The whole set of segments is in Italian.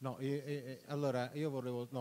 No, allora io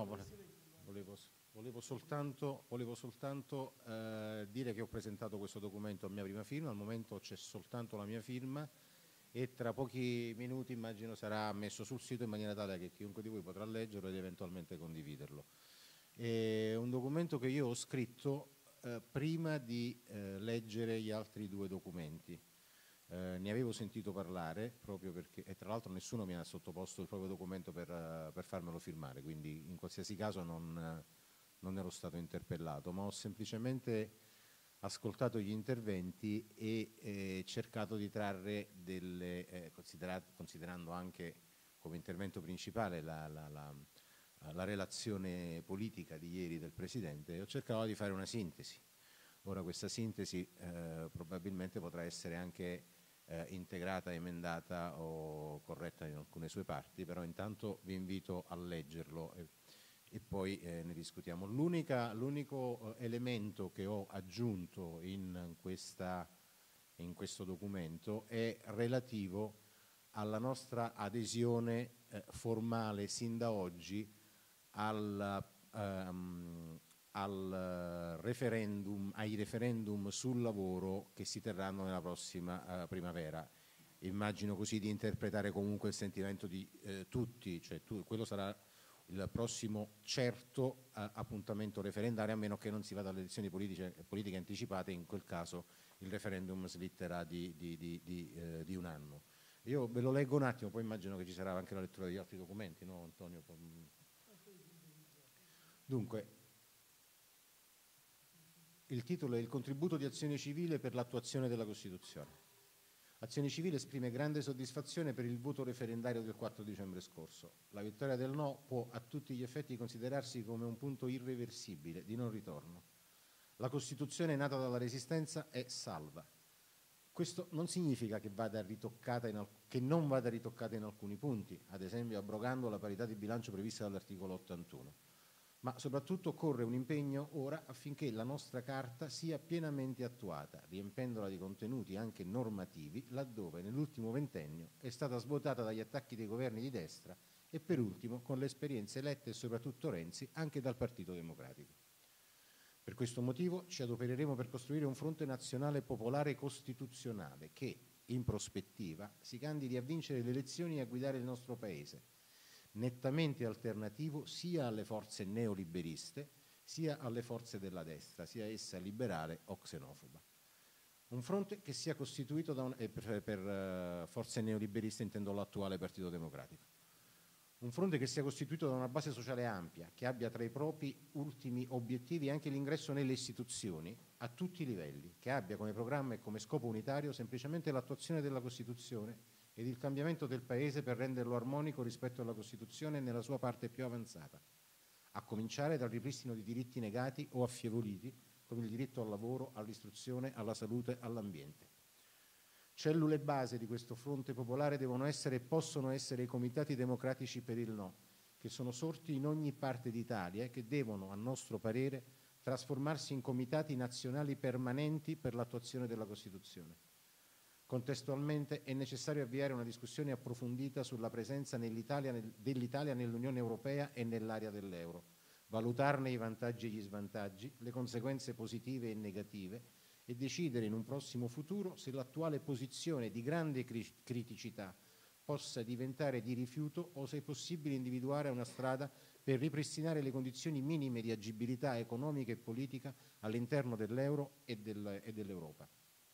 volevo soltanto dire che ho presentato questo documento a mia prima firma. Al momento c'è soltanto la mia firma e tra pochi minuti immagino sarà messo sul sito in maniera tale che chiunque di voi potrà leggerlo ed eventualmente condividerlo. È un documento che io ho scritto prima di leggere gli altri due documenti. Ne avevo sentito parlare proprio perché, e tra l'altro nessuno mi ha sottoposto il proprio documento per farmelo firmare, quindi in qualsiasi caso non ero stato interpellato, ma ho semplicemente ascoltato gli interventi e cercato di trarre considerando anche come intervento principale la relazione politica di ieri del Presidente, ho cercato di fare una sintesi. Ora questa sintesi probabilmente potrà essere anche integrata, emendata o corretta in alcune sue parti, però intanto vi invito a leggerlo e poi ne discutiamo. L'unico elemento che ho aggiunto in questo documento è relativo alla nostra adesione formale sin da oggi ai referendum sul lavoro che si terranno nella prossima primavera. Immagino così di interpretare comunque il sentimento di tutti, cioè quello sarà il prossimo certo appuntamento referendario, a meno che non si vada alle elezioni politiche anticipate. In quel caso il referendum slitterà di un anno. Io ve lo leggo un attimo, poi immagino che ci sarà anche la lettura degli altri documenti, no Antonio? Dunque, il titolo è il contributo di Azione Civile per l'attuazione della Costituzione. Azione Civile esprime grande soddisfazione per il voto referendario del 4 dicembre scorso. La vittoria del no può a tutti gli effetti considerarsi come un punto irreversibile di non ritorno. La Costituzione nata dalla Resistenza è salva. Questo non significa che non vada ritoccata in alcuni punti, ad esempio abrogando la parità di bilancio prevista dall'articolo 81. Ma soprattutto occorre un impegno ora affinché la nostra Carta sia pienamente attuata, riempendola di contenuti anche normativi, laddove nell'ultimo ventennio è stata svuotata dagli attacchi dei governi di destra e per ultimo con le esperienze elette e soprattutto Renzi anche dal Partito Democratico. Per questo motivo ci adopereremo per costruire un fronte nazionale popolare costituzionale che, in prospettiva, si candidi a vincere le elezioni e a guidare il nostro Paese, nettamente alternativo sia alle forze neoliberiste sia alle forze della destra, sia essa liberale o xenofoba. Un fronte che sia costituito per forze neoliberiste intendo l'attuale Partito Democratico. Un fronte che sia costituito da una base sociale ampia, che abbia tra i propri ultimi obiettivi anche l'ingresso nelle istituzioni a tutti i livelli, che abbia come programma e come scopo unitario semplicemente l'attuazione della Costituzione ed il cambiamento del Paese per renderlo armonico rispetto alla Costituzione nella sua parte più avanzata, a cominciare dal ripristino di diritti negati o affievoliti, come il diritto al lavoro, all'istruzione, alla salute, all'ambiente. Cellule base di questo fronte popolare devono essere e possono essere i comitati democratici per il no, che sono sorti in ogni parte d'Italia e che devono, a nostro parere, trasformarsi in comitati nazionali permanenti per l'attuazione della Costituzione. Contestualmente è necessario avviare una discussione approfondita sulla presenza dell'Italia nell'Unione Europea e nell'area dell'euro, valutarne i vantaggi e gli svantaggi, le conseguenze positive e negative e decidere in un prossimo futuro se l'attuale posizione di grande criticità possa diventare di rifiuto o se è possibile individuare una strada per ripristinare le condizioni minime di agibilità economica e politica all'interno dell'euro e dell'Europa.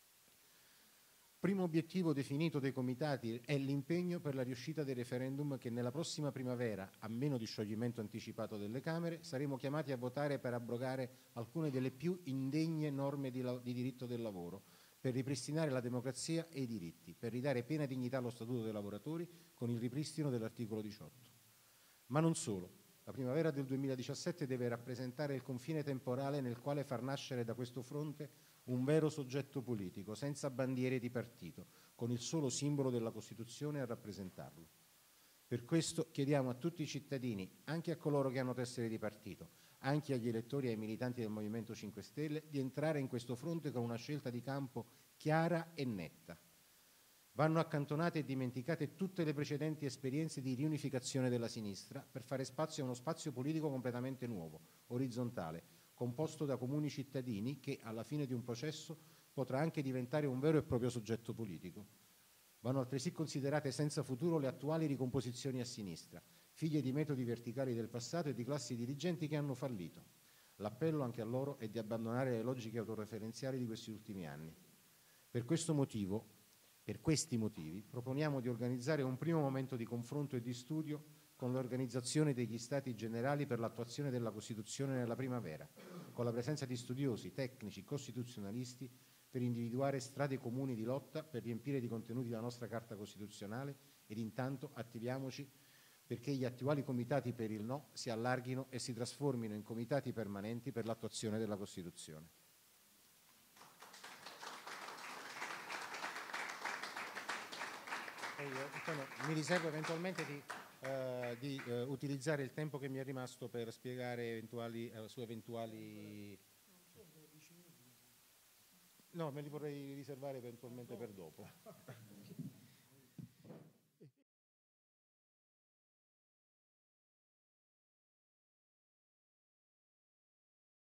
Primo obiettivo definito dai comitati è l'impegno per la riuscita del referendum che nella prossima primavera, a meno di scioglimento anticipato delle Camere, saremo chiamati a votare per abrogare alcune delle più indegne norme di diritto del lavoro, per ripristinare la democrazia e i diritti, per ridare piena dignità allo Statuto dei lavoratori con il ripristino dell'articolo 18. Ma non solo. La primavera del 2017 deve rappresentare il confine temporale nel quale far nascere da questo fronte un vero soggetto politico, senza bandiere di partito, con il solo simbolo della Costituzione a rappresentarlo. Per questo chiediamo a tutti i cittadini, anche a coloro che hanno tessere di partito, anche agli elettori e ai militanti del Movimento 5 Stelle, di entrare in questo fronte con una scelta di campo chiara e netta. Vanno accantonate e dimenticate tutte le precedenti esperienze di riunificazione della sinistra per fare spazio a uno spazio politico completamente nuovo, orizzontale, composto da comuni cittadini che, alla fine di un processo, potrà anche diventare un vero e proprio soggetto politico. Vanno altresì considerate senza futuro le attuali ricomposizioni a sinistra, figlie di metodi verticali del passato e di classi dirigenti che hanno fallito. L'appello anche a loro è di abbandonare le logiche autoreferenziali di questi ultimi anni. Per questi motivi proponiamo di organizzare un primo momento di confronto e di studio con l'organizzazione degli Stati Generali per l'attuazione della Costituzione nella primavera, con la presenza di studiosi, tecnici, costituzionalisti, per individuare strade comuni di lotta per riempire di contenuti la nostra Carta Costituzionale ed intanto attiviamoci perché gli attuali comitati per il no si allarghino e si trasformino in comitati permanenti per l'attuazione della Costituzione. Mi riservo eventualmente di utilizzare il tempo che mi è rimasto per spiegare su eventuali... No, me li vorrei riservare eventualmente per dopo.